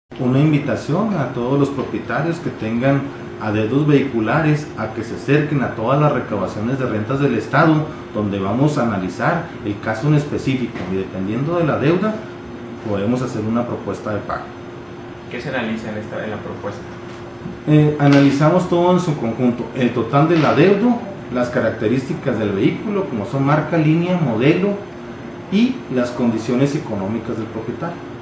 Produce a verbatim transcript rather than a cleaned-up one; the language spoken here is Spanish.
Una invitación a todos los propietarios que tengan adeudos vehiculares a que se acerquen a todas las recabaciones de rentas del Estado, donde vamos a analizar el caso en específico y dependiendo de la deuda podemos hacer una propuesta de pago. ¿Qué se analiza en, esta, en la propuesta? Eh, analizamos todo en su conjunto, el total del adeudo, las características del vehículo como son marca, línea, modelo y las condiciones económicas del propietario.